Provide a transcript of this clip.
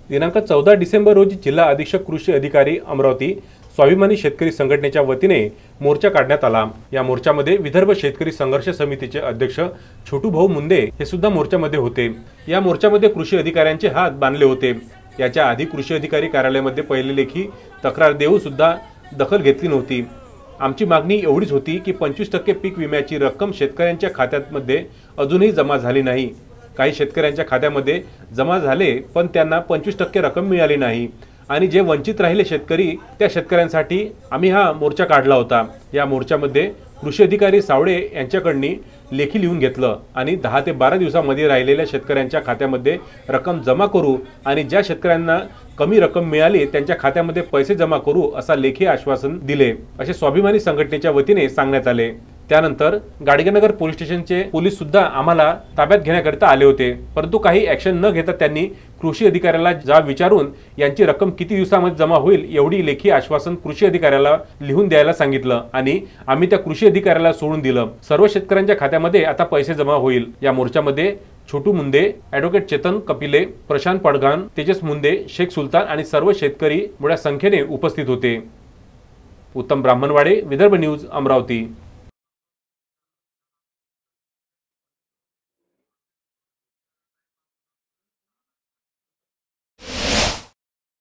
दिनांक 14 डिसेंबर रोजी जिल्हा अधीक्षक कृषी अधिकारी अमरावती स्वाभिमानी शेतकरी संघटनेच्या वतीने मोर्चा काढण्यात आला। या मोर्चामध्ये विदर्भ शेतकरी संघर्ष समितीचे अध्यक्ष छोटू भाऊ मुंदे हे सुद्धा मोर्चामध्ये होते। या मोर्चामध्ये कृषी अधिकाऱ्यांचे हात बांधले होते। याच्या आधी कृषी अधिकारी कार्यालयामध्ये पहिले लेखी तक्रार देऊन सुद्धा दखल घेतली नव्हती। आमची मागणी एवढीच होती की 25% पीक विम्याची रक्कम शेतकऱ्यांच्या खात्यामध्ये अजूनही जमा झाली नाही। काही शेतकऱ्यांच्या खात्यामध्ये जमा झाले पण त्यांना 25% रक्कम मिळाली नाही आणि जे वंचित राहिले शेतकरी त्या शेतकऱ्यांसाठी आम्ही हा मोर्चा काढला होता। या मोर्चामध्ये कृषी अधिकारी सावळे यांच्याकडून लेखी लिहून घेतलं आणि 10 ते 12 दिवसांमध्ये राहिलेल्या शेतकऱ्यांच्या खात्यामध्ये रक्कम जमा करू आणि ज्या शेतकऱ्यांना कमी रक्कम मिळाली त्यांच्या खात्यामध्ये पैसे जमा करू असा लेखी आश्वासन दिले असे स्वाभिमानी संघटनेच्या वतीने सांगण्यात आले। त्यानंतर गाडगेनगर पोलीस स्टेशनचे पोलीस सुद्धा आम्हाला ताब्यात घेण्याकरिता आले होते, परंतु काही ऍक्शन न घेता त्यांनी कृषी अधिकाऱ्याला जाब विचारून यांची रक्कम किती दिवसांमध्ये जमा होईल एवढी लेखी आश्वासन कृषी अधिकाऱ्याला लिहून द्यायला सांगितलं आणि आम्ही त्या कृषी अधिकाऱ्याला सोडून दिलं। सर्व शेतकऱ्यांच्या खात्यामध्ये आता पैसे जमा होईल। या मोर्चामध्ये छोटू मुंदे, ॲडव्होकेट चेतन कपिले, प्रशांत पडघान, तेजस मुंदे, शेख सुलतान आणि सर्व शेतकरी मोठ्या संख्येने उपस्थित होते। उत्तम ब्राह्मणवाडे, विदर्भ न्यूज, अमरावती।